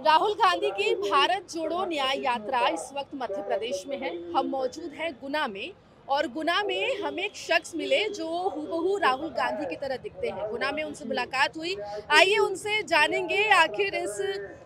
राहुल गांधी की भारत जोड़ो न्याय यात्रा इस वक्त मध्य प्रदेश में है। हम मौजूद हैं गुना में और गुना में हमें एक शख्स मिले जो हूबहू राहुल गांधी की तरह दिखते हैं। गुना में उनसे मुलाकात हुई। आइए उनसे जानेंगे आखिर इस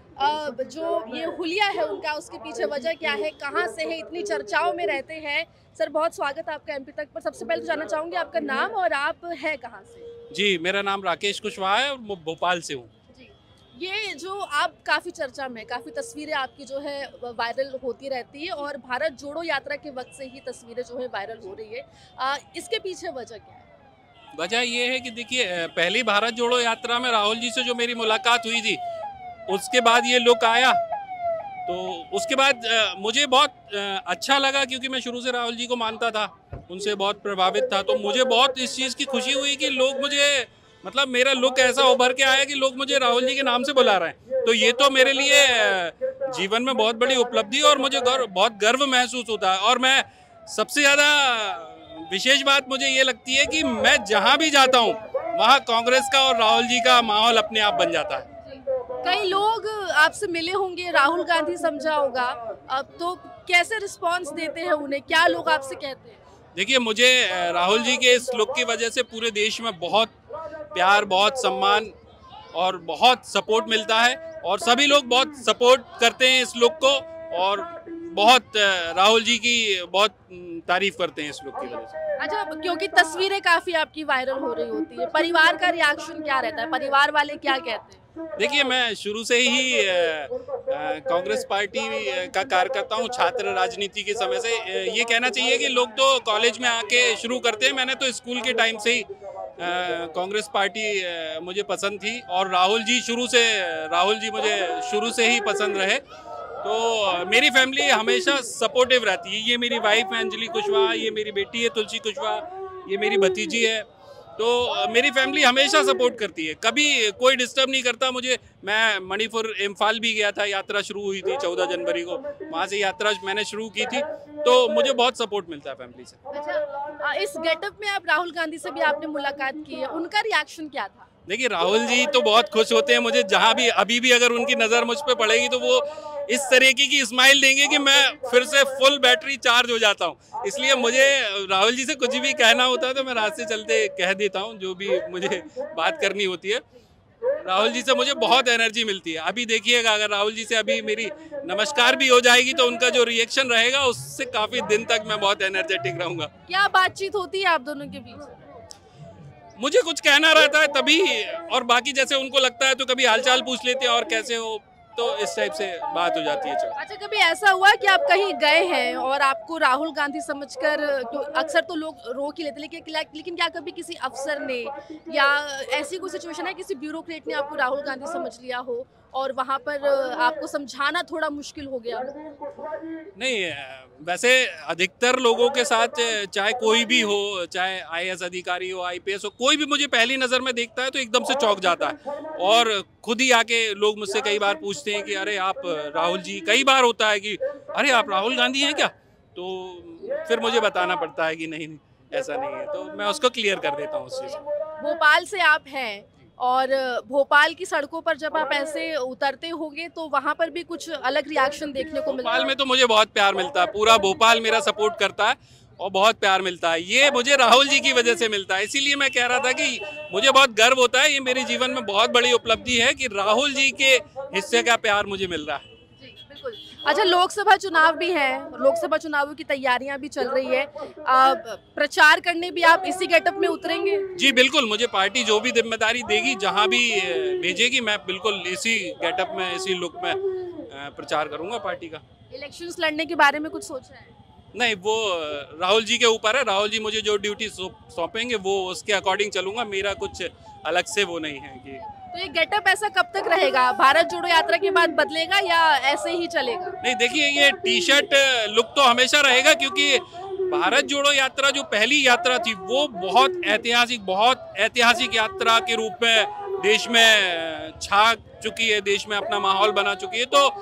जो ये हुलिया है उनका, उसके पीछे वजह क्या है, कहाँ से है, इतनी चर्चाओं में रहते हैं। सर बहुत स्वागत है आपका एमपी तक पर। सबसे पहले तो जानना चाहूंगी आपका नाम और आप है कहाँ से? जी, मेरा नाम राकेश कुशवाहा है और मैं भोपाल से हूँ। ये जो आप काफ़ी चर्चा में, काफ़ी तस्वीरें आपकी जो है वायरल होती रहती है और भारत जोड़ो यात्रा के वक्त से ही तस्वीरें जो है वायरल हो रही है। इसके पीछे वजह क्या है? वजह ये है कि देखिए, पहली भारत जोड़ो यात्रा में राहुल जी से जो मेरी मुलाकात हुई थी, उसके बाद ये लुक आया, तो उसके बाद मुझे बहुत अच्छा लगा, क्योंकि मैं शुरू से राहुल जी को मानता था, उनसे बहुत प्रभावित था। तो मुझे बहुत इस चीज़ की खुशी हुई कि लोग मुझे, मतलब मेरा लुक ऐसा उभर के आया कि लोग मुझे राहुल जी के नाम से बुला रहे हैं। तो ये तो मेरे लिए जीवन में बहुत बड़ी उपलब्धि और मुझे बहुत गर्व महसूस होता है। और मैं सबसे ज़्यादा विशेष बात मुझे ये लगती है कि मैं जहाँ भी जाता हूँ वहाँ कांग्रेस का और राहुल जी का माहौल अपने आप बन जाता है। कई लोग आपसे मिले होंगे, राहुल गांधी समझा होगा, अब तो कैसे रिस्पांस देते हैं उन्हें, क्या लोग आपसे कहते हैं? देखिए, मुझे राहुल जी के इस लुक की वजह से पूरे देश में बहुत प्यार, बहुत सम्मान और बहुत सपोर्ट मिलता है, और सभी लोग बहुत सपोर्ट करते हैं इस लुक को, और बहुत राहुल जी की बहुत तारीफ करते हैं इस लुक की वजह से। अच्छा, क्योंकि तस्वीरें काफी आपकी वायरल हो रही होती है, परिवार का रिएक्शन क्या रहता है, परिवार वाले क्या कहते हैं? देखिए, मैं शुरू से ही कांग्रेस पार्टी का कार्यकर्ता हूँ, छात्र राजनीति के समय से। ये कहना चाहिए कि लोग तो कॉलेज में आके शुरू करते हैं, मैंने तो स्कूल के टाइम से ही कांग्रेस पार्टी मुझे पसंद थी, और राहुल जी मुझे शुरू से ही पसंद रहे। तो मेरी फैमिली हमेशा सपोर्टिव रहती है। ये मेरी वाइफ है अंजलि कुशवाहा, ये मेरी बेटी है तुलसी कुशवाहा, ये मेरी भतीजी है। तो मेरी फैमिली हमेशा सपोर्ट करती है, कभी कोई डिस्टर्ब नहीं करता मुझे। मैं मणिपुर इम्फाल भी गया था, यात्रा शुरू हुई थी 14 जनवरी को, वहाँ से यात्रा मैंने शुरू की थी, तो मुझे बहुत सपोर्ट मिलता है फैमिली से। अच्छा, इस गेटअप में आप राहुल गांधी से भी आपने मुलाकात की है, उनका रिएक्शन क्या था? देखिए, राहुल जी तो बहुत खुश होते हैं मुझे, जहाँ भी अभी भी अगर उनकी नज़र मुझ पे पड़ेगी तो वो इस तरीके की स्माइल देंगे कि मैं फिर से फुल बैटरी चार्ज हो जाता हूँ। इसलिए मुझे राहुल जी से कुछ भी कहना होता है तो मैं रास्ते चलते कह देता हूँ, जो भी मुझे बात करनी होती है। राहुल जी से मुझे बहुत एनर्जी मिलती है। अभी देखिएगा, अगर राहुल जी से अभी मेरी नमस्कार भी हो जाएगी तो उनका जो रिएक्शन रहेगा उससे काफ़ी दिन तक मैं बहुत एनर्जेटिक रहूँगा। क्या बातचीत होती है आप दोनों के बीच? मुझे कुछ कहना रहता है तभी, और बाकी जैसे उनको लगता है तो कभी हालचाल पूछ लेते हैं और कैसे हो, तो इस टाइप से बात हो जाती है। अच्छा, कभी ऐसा हुआ कि आप कहीं गए हैं और आपको राहुल गांधी समझकर, तो अक्सर तो लोग रोक ही लेते, लेकिन क्या कभी किसी अफसर ने या ऐसी कोई सिचुएशन है किसी ब्यूरोक्रेट ने आपको राहुल गांधी समझ लिया हो और वहां पर आपको समझाना थोड़ा मुश्किल हो गया? नहीं, वैसे अधिकतर लोगों के साथ, चाहे कोई भी हो, चाहे आईएएस अधिकारी हो, आईपीएस हो, कोई भी मुझे पहली नज़र में देखता है तो एकदम से चौंक जाता है, और खुद ही आके लोग मुझसे कई बार पूछते हैं कि अरे आप राहुल जी, कई बार होता है कि अरे आप राहुल गांधी हैं क्या, तो फिर मुझे बताना पड़ता है कि नहीं ऐसा नहीं है, तो मैं उसको क्लियर कर देता हूँ उस चीज़ को। भोपाल से आप हैं और भोपाल की सड़कों पर जब आप ऐसे उतरते होंगे तो वहां पर भी कुछ अलग रिएक्शन देखने को मिलता है? भोपाल में तो मुझे बहुत प्यार मिलता है, पूरा भोपाल मेरा सपोर्ट करता है और बहुत प्यार मिलता है। ये मुझे राहुल जी की वजह से मिलता है, इसीलिए मैं कह रहा था कि मुझे बहुत गर्व होता है। ये मेरे जीवन में बहुत बड़ी उपलब्धि है कि राहुल जी के हिस्से का प्यार मुझे मिल रहा है। जी, बिल्कुल। अच्छा, लोकसभा चुनाव भी है, लोकसभा चुनावों की तैयारियां भी चल रही है, प्रचार करने भी आप इसी गेटअप में उतरेंगे? जी बिल्कुल, मुझे पार्टी जो भी जिम्मेदारी देगी, जहाँ भी भेजेगी, मैं बिल्कुल इसी गेटअप में, इसी लुक में प्रचार करूँगा पार्टी का। इलेक्शंस लड़ने के बारे में कुछ सोच रहे हैं? नहीं, वो राहुल जी के ऊपर है। राहुल जी मुझे जो ड्यूटी सौंपेंगे वो उसके अकॉर्डिंग चलूंगा, मेरा कुछ अलग से वो नहीं है कि। तो ये गेटअप ऐसा कब तक रहेगा? भारत जोड़ो यात्रा के बाद बदलेगा या ऐसे ही चलेगा? नहीं, देखिए, ये टी शर्ट लुक तो हमेशा रहेगा, क्योंकि भारत जोड़ो यात्रा जो पहली यात्रा थी वो बहुत ऐतिहासिक यात्रा के रूप में देश में छा चुकी है, देश में अपना माहौल बना चुकी है। तो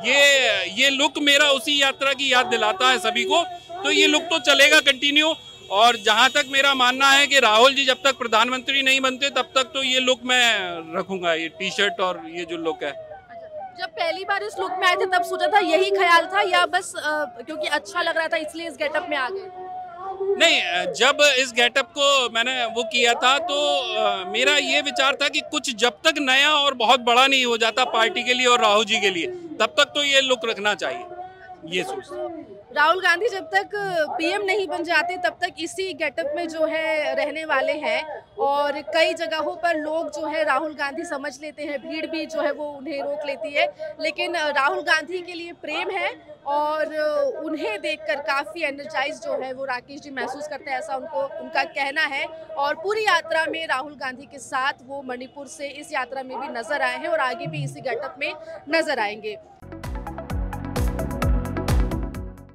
ये लुक मेरा उसी यात्रा की याद दिलाता है सभी को, तो ये लुक तो चलेगा कंटिन्यू। और जहां तक मेरा मानना है कि राहुल जी जब तक प्रधानमंत्री नहीं बनते तब तक तो ये लुक मैं रखूंगा, ये टी शर्ट और ये जो लुक है। जब पहली बार इस लुक में आए थे तब सोचा था यही ख्याल था, या बस क्योंकि अच्छा लग रहा था इसलिए इस गेटअप में आ गए? नहीं, जब इस गेटअप को मैंने वो किया था तो मेरा ये विचार था कि कुछ जब तक नया और बहुत बड़ा नहीं हो जाता पार्टी के लिए और राहुल जी के लिए, तब तक तो ये लुक रखना चाहिए, ये सोच। राहुल गांधी जब तक पीएम नहीं बन जाते तब तक इसी गेटअप में जो है रहने वाले हैं, और कई जगहों पर लोग जो है राहुल गांधी समझ लेते हैं, भीड़ भी जो है वो उन्हें रोक लेती है, लेकिन राहुल गांधी के लिए प्रेम है और उन्हें देखकर काफ़ी एनर्जाइज जो है वो राकेश जी महसूस करते हैं, ऐसा उनका कहना है। और पूरी यात्रा में राहुल गांधी के साथ वो मणिपुर से इस यात्रा में भी नजर आए हैं और आगे भी इसी गेटअप में नजर आएंगे।